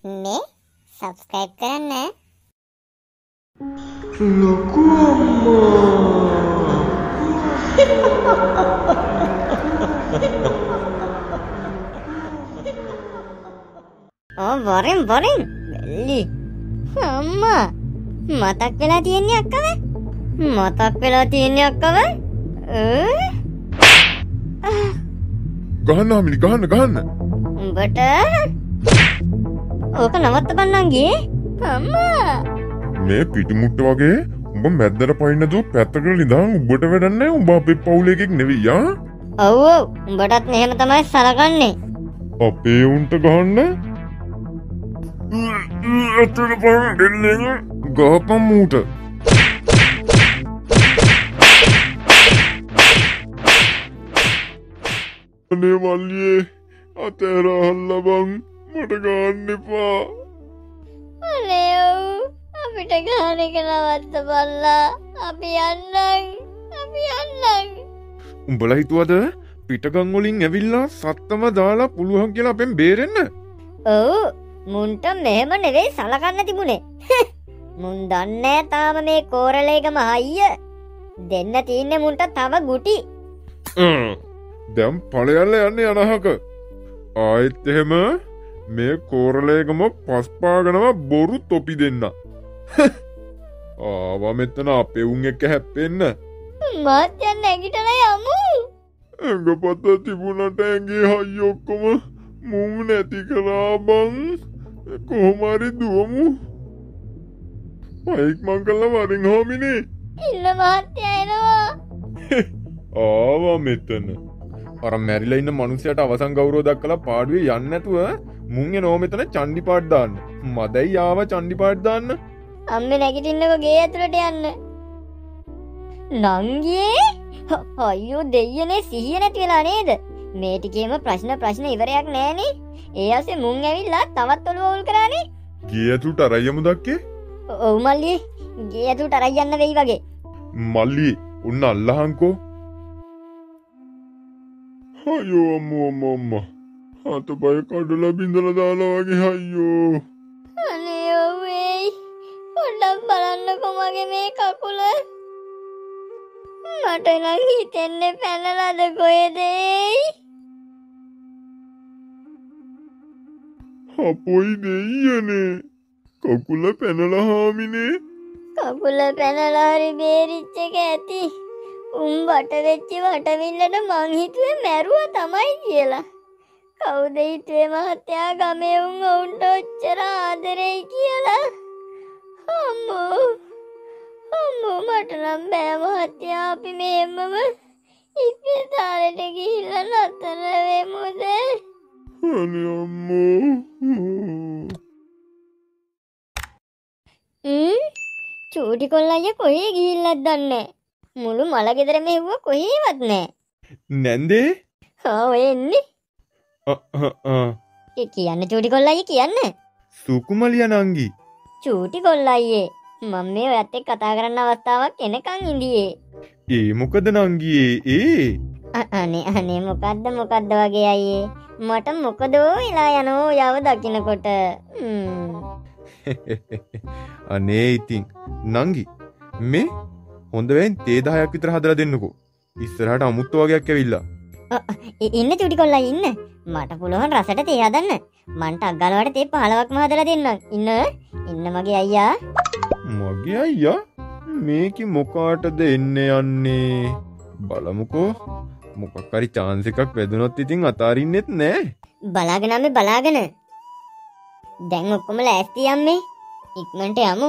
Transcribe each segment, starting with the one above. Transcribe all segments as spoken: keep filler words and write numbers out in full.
මේ subscribe කරන්න. Loku amma. Oh, boring boring. Belly. Amma. මතක් වෙලා තියන්නේ අක්කව? මතක් වෙලා තියන්නේ අක්කව? ඈ? ගහන්න අම්මිනි ගහන්න ගහන්න. උඹට ඕක නවත්තපන් නංගී. අම්මා. මේ පිටිමුට්ට වගේ උඹ මැද්දට පයින්න දුව පැත්තකට ලිඳන් උඹට වැඩක් නැහැ. උඹ අපේ පවුලේ එකෙක් නෙවෙයි ආ. ඔව් ඔව් උඹටත් මෙහෙම තමයි සලකන්නේ. අපේ උන්ට ගහන්න. අතන පයින් දෙන්නේ. ගහපන් මූට. අනේ මල්ලියේ අතර හල්ලබන් මට ගන්න එපා. අනේ ඔව් අපිට ගහන එක නවත්තපල්ලා. අපි යන්නම්. අපි යන්නම්. උඹලා හිතුවද පිටගම් වලින් ඇවිල්ලා සත්තම දාලා පුළුවන් කියලා අපෙන් බේරෙන්න? ඔව් මුන්ට මෙහෙම නෙවෙයි සලකන්න තිබුණේ. මුන් දන්නේ තාම මේ කෝරළේගම අයිය දෙන්න තියන්නේ මුන්ට තව ගුටි. දැන් ඵලයල්ල යන්නේ අනහක. ආයෙත් එහෙම මේ කෝරළේගම පස්පාගනවා බොරු තොපි දෙන්න. ආවා මෙතන අපේ උන් එක්ක හැප්පෙන්න. මාත් යන්න නැගිටලා යමු. ඇඟපත තිබුණට ඇඟේ හයි ඔක්කොම මුම් නැති කරා බං. කොහොම හරි දුවමු. මයික් මං කළා වරින් හොමිනේ. ඉන්න මහත්තයා එනවා. ආවා මෙතන. අර මැරිලා ඉන්න මිනිහයාට අවසන් ගෞරව දක්වලා පාඩුවේ යන්නේ නැතුව මුන් එනෝ මෙතන චණ්ඩි පාට දාන්න. මදයි ආව චණ්ඩි පාට දාන්න. අම්මේ නැගිටින්නකෝ ගේ ඇතුළට යන්න. නංගී අයියෝ දෙයියනේ සිහිය නැති වෙලා නේද? මේ ටිකේම ප්‍රශ්න ප්‍රශ්න ඉවරයක් නෑනේ. ඒ ඇස්සේ මුන් ඇවිල්ලා තවත් ඔළුව උල් කරානේ. ගේ ඇතුළට අරයමු දක්කේ. ඔව් මල්ලි ගේ ඇතුළට අරයි යන්න වෙයි වගේ. මල්ලි උන්න අල්ලහන්කෝ. අයියෝ අම්මෝ අම්මෝ අම්මා. අතපය කඩලා බින්දලා දාලා වගේ අයියෝ. අනේ ඔව්වේ. පොඩ්ඩක් බලන්නකෝ මගේ මේ කකුල. මට නම් හිතෙන්නේ පැනලාද කොහෙද? අපොයි දෙයියනේ. කකුල පැනලා හාමිනේ. කකුල පැනලා හරි බේරිච්ච එක ඇති. උන් වට වෙච්ච වටවිල්ලට මං හිතුවේ මැරුවා තමයි කියලා. කවුද හිතුවේ මහත්තයා ගමේ උන් ඔවුන්ට ඔච්චර ආදරෙයි කියලා. අම්මෝ අම්මෝ මට නම් බෑ මහත්තයා අපි මෙහෙමම ඉස්පිරිතාලෙට ගිහිල්ලා නතර වෙමුද? අනේ අම්මෝ. ම් චූටි කොල්ලయ్య කොහේ ගිහිල්ලද දන්නේ? මුළු මල ගෙදර මෙහෙව්ව කොහේවත් නෑ. නැන්දේ? ආ ඔය එන්නේ. අ අ ඒ කියන්නේ චූටි කොල්ලయ్య කියන්නේ. සුකුමලිය නංගි. චූටි කොල්ලయ్యේ මම මේ ඔයත් එක්ක කතා කරන්න අවස්ථාවක් එනකන් ඉඳියේ. ඒ මොකද නංගියේ ඒ? අනේ අනේ මොකද්ද මොකද්ද වගේ අයියේ. මට මොකදෝ වෙලා යනෝ යව දකින්නකොට. අනේ ඉතින් නංගි මේ හොඳ වෙන් තේ දහයක් විතර හදලා දෙන්නකෝ. ඉස්සරහට අමුත්තු වගේක් ඇවිල්ලා. ඉන්න චූටි කොල්ලයි ඉන්න. මට පුළුවන් රසට තේ හදන්න. මන්ට අග්ගලවට තේ පහළොවක්ම හදලා දෙන්නම්. ඉන්න ඉන්න මගේ අයියා. මගේ අයියා මේකි මොකාටද එන්න යන්නේ? බලමුකෝ. මොකක් හරි chance එකක් වැදුනොත් ඉතින් අතාරින්නෙත් නෑ. බලාගෙන අම්මේ බලාගෙන. දැන් ඔක්කොම ලෑස්ති අම්මේ. ඉක්මනට යමු.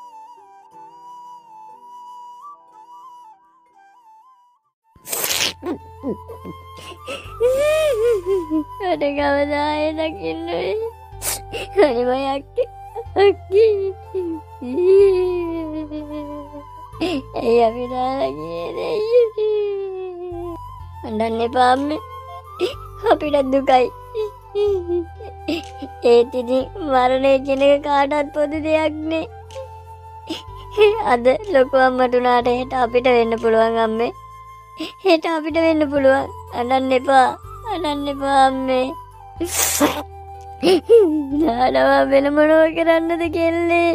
අර ගවදායේ දකින්නේ. අනේ මයි අක්කේ. අක්කේ. ඒ අපිටලා ගියේ දෙයියෝ. අඬන්න එපා අම්මේ. අපිට දුකයි. ඒත් ඉතින් මරණය කියන එක කාටවත් පොදු දෙයක් නේ. අද ලොකු අම්මට උනාට හෙට අපිට වෙන්න පුළුවන් අම්මේ. හෙට අපිට වෙන්න පුළුවන්. අඬන්න එපා. අඬන්න එපා අම්මේ. නානවා වෙන මොනව කරන්නද කෙල්ලේ?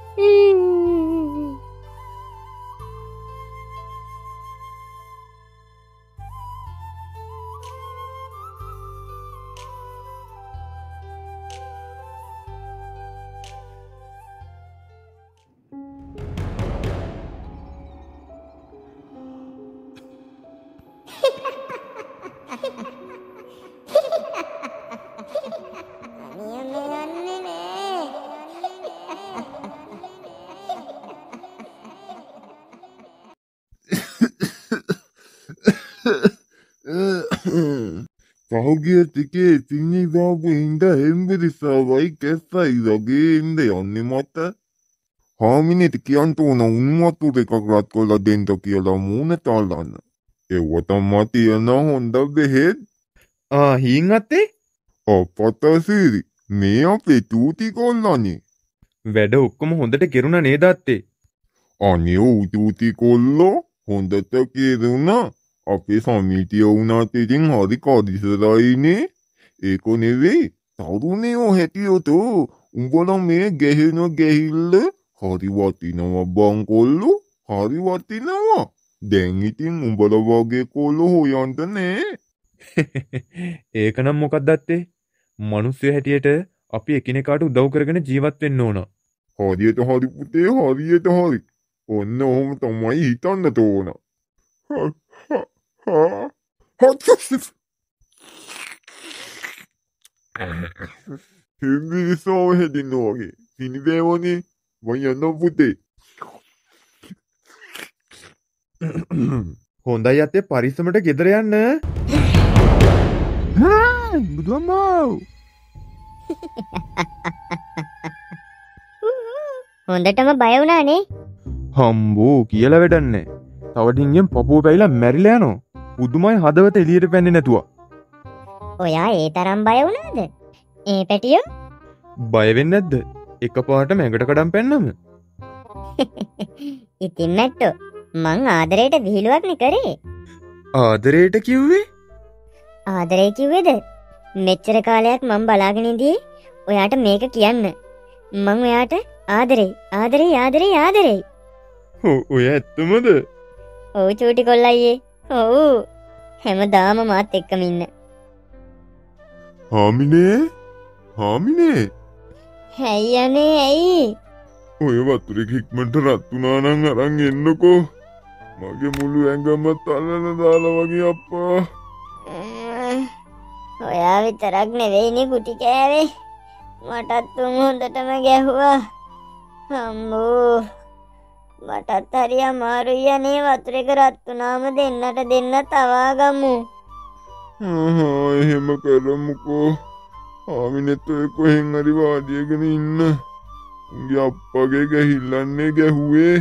පහුගිය ටිකේ තින්නේ දාපු හින්දා හෙම්බිරිස්සාවයි කැස්සයි වගේ ඉන්න යන්නේ මට. හාමිනේට කියන්න ඕන උණු වතුර එකක් රත් කරලා දෙන්න කියලා මූණ තාලන්න. ඒව තමයි තියෙන හොඳ බෙහෙත්. ආ හීන් අත්තේ? අපතසිරි මේ අපේ තූති කොල්ලනේ. වැඩ ඔක්කොම හොඳට කෙරුණා නේද අත්තේ? අනේ ඌ තූති කොල්ලෝ හොඳට කෙරුණා. අපේ සමිතිය වුණාට ඉතින් හරි කදිසරයිනේ. ඒක නෙවෙයි තරුණයෝ හැටියට උඹලා මේ ගැහෙන ගැහිල්ල හරි වටිනවා බං කොල්ලෝ. හරි වටිනවා. දැන් ඉතින් උඹලා වගේ කොල්ලෝ හොයන්න නෑ. ඒක නම් මොකක්ද අත්තේ? මිනිස්සු හැටියට අපි එකිනෙකාට උදව් කරගෙන ජීවත් වෙන්න ඕන. හරියට හරි පුතේ හරියට හරි. ඔන්න ඔහොම තමයි හිතන්න තෝන. හිමිරිසාව හැදින්න වගේ පිනිබෑවනේ මං යන්න පුතේ. හොඳයි අත්තේ පරිස්සමට ගෙදර යන්න. බුදුම්මෝ හොඳටම බය වුණානේ. හම්බෝ කියලා වැඩක් නැහැ. තව ඩිංගෙන් පපුව පැයිලා මැරිලා යනවා. පුදුමයි හදවත එළියට පැන්නේ නැතුව. ඔයා ඒ තරම් බය වුණාද? ඒ පැටියෝ? බය වෙන්නේ නැද්ද? එකපාරට මැඟට කඩම් පැන්නම. ඉතින් නැට්ටෝ මං ආදරේට විහිළුවක් නේ කරේ. ආදරේට කිව්වේ? ආදරේ කිව්වේද? මෙච්චර කාලයක් මම බලාගෙන ඉඳී ඔයාට මේක කියන්න. මං ඔයාට ආදරේ ආදරේ ආදරේ ආදරේ. ඔව් ඔය ඇත්තමද? ඔව් චූටි කොල්ලයියේ. ඔව් හැමදාම මාත් එක්කම ඉන්න. හාමිනේ හාමිනේ හැයි අනේ ඇයි? ඔය වතුරේ ඉක්මනට රත් වුණා නම් අරන් එන්නකෝ. මගේ මුළු ඇඟම තලන දාලා වගේ අප්පා. ඔයා විතරක් නෙවෙයිනේ කුටි කෑවේ. මටත් උන් හොඳටම ගැහුවා. අම්මෝ මටත් හරි අමාරුයි අනේ වතුර එක රත් වුණාම දෙන්නට දෙන්න තවා ගමු. ආහා එහෙම කරමුකෝ. ආමිනෙත් ඔය කොහෙන් හරි වාඩියගෙන ඉන්න. උන්ගේ අප්පගේ ගැහිල්ලන්නේ ගැහුවේ.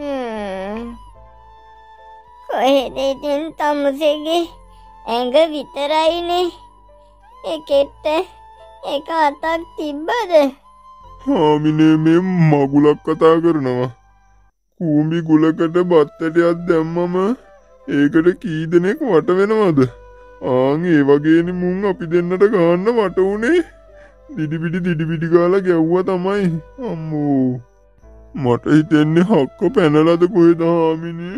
කොහෙද ඉතින් තමුසේගේ ඇඟ විතරයිනේ. ඒකෙට එක අතක් තිබ්බද? හාමිනේ මේ මගුලක් කතා කරනවා. කූඹි ගුලකට බත්තටයක් දැම්මම ඒකට කී දෙනෙක් වට වෙනවද? ආන් ඒ වගේනේ මුන් අපි දෙන්නට ගහන්න වට උනේ. දිඩිපිඩි දිඩිපිඩි ගාලා ගැව්වා තමයි. අම්මෝ මට හිතෙන්නේ හක්ක පැනලාද කොහෙද හාමිනේ?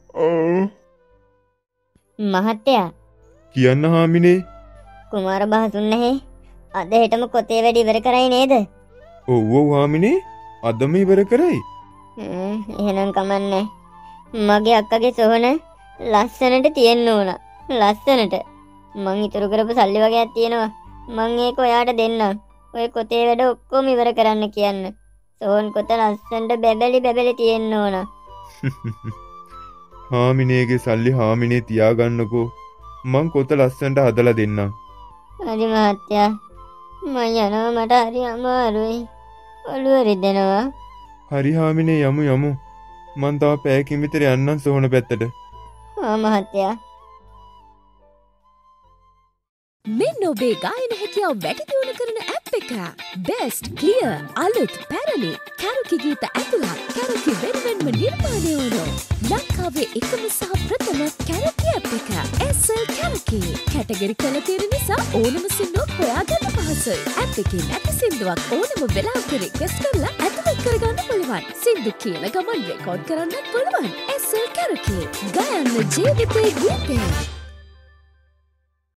මහත්තයා කියන්න හාමිනේ. කුමාර බහතුන් නැහැ. අද හෙටම කොතේ වැඩ ඉවර කරයි නේද? ඔව් ඔව් හාමිනේ අදම ඉවර කරයි. එහෙනම් කමන්නේ. මගේ අක්කගේ සොහන ලස්සනට තියෙන්න ඕන. ලස්සනට. මං ඉතුරු කරපු සල්ලි වගේක් තියෙනවා. මං ඒක ඔයාට දෙන්නම්. ඔය කොතේ වැඩ ඔක්කොම ඉවර කරන්න කියන්න. සෝන් කොත ලස්සනට බැබලි බැබලි තියෙන්න ඕන. හාමිනේගේ සල්ලි හාමිනේ තියාගන්නකෝ. මං කොත ලස්සනට හදලා දෙන්නම්. හරි මහත්තයා. මං යනවා මට හරි අමාරුයි. ඔළුව රිදෙනවා. හරි හාමිනේ යමු යමු. මං තව පැයකින් විතර යන්නම් සෝන පැත්තට. ආ මහත්තයා. මෙන්න ඔබේ ගායන හැකියාව වැඩි දියුණු කරන ඇප් එක. බෙස්ට්, ක්ලියර්, අලුත්, පැරණි, කැරො කැරකි ගීත ඇතුළත් කැරකි වෙනුවෙන්ම නිර්මාණය වුණු ලංකාවේ එකම සහ ප්‍රථම කැරකි ඇප් එක එස්.එල් කැරකි. කැටගරි කළ තියෙන නිසා ඕනම සින්දුවක් හොයාගන්න පහසුයි. ඇප් එකේ නැති සින්දුවක් ඕනම වෙලාවක රික්වෙස්ට් කරලා ඇතුළත් කරගන්න පුළුවන්. සින්දු කියන ගමන් රෙකෝඩ් කරන්නත් පුළුවන්. එස්.එල් කැරකි. ගයන්න ජීවිතේ ගීතේ.